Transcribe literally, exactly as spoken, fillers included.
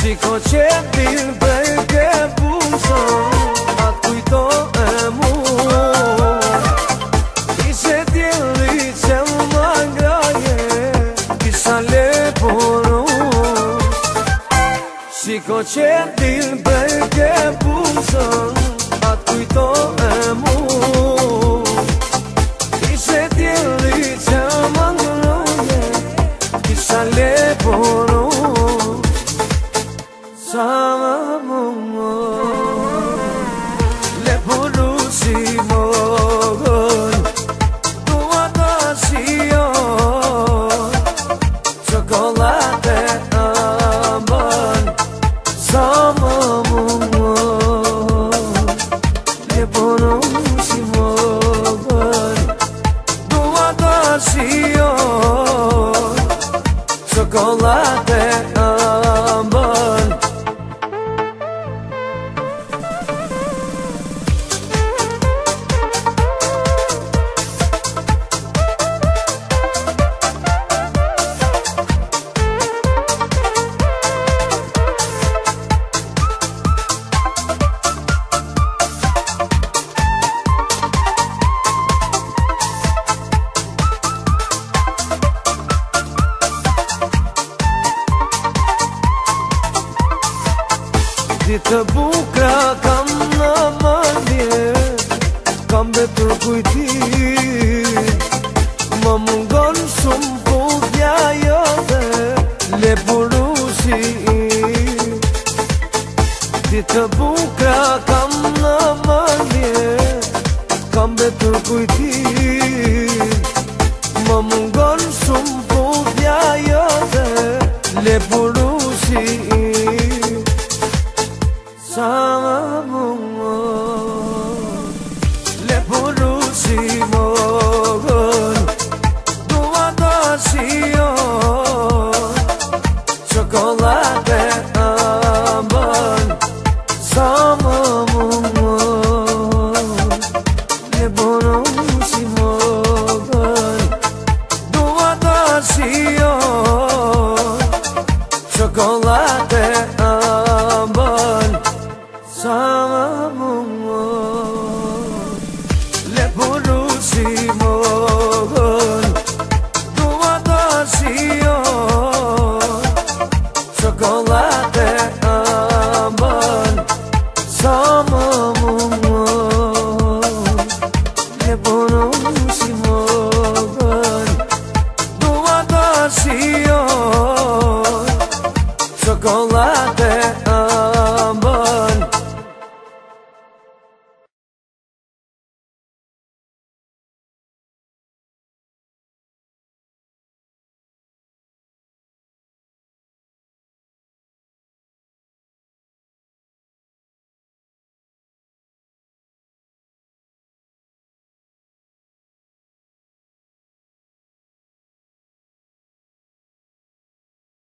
Shiko që t'il për ke puso, atë kujto e mu Ishe t'jeli që më ngraje, kisha leponu Shiko që t'il për ke puso, atë kujto e mu Ishe t'jeli që më ngraje, kisha leponu Sama mo le porusi mogon tua dasio chocolate amban sama mo le porusi mogon tua dasio chocolate amban Ditë bukra kam në mëndje, kam betur kujti Më mungon shumë pudhja jote, le burusi Ditë bukra kam në mëndje, kam betur kujti Më mungon shumë pudhja jote, le burusi Sama mo le porusi mogon tua dasio chocolate amban Sama mo le porusi mogon tua dasio chocolate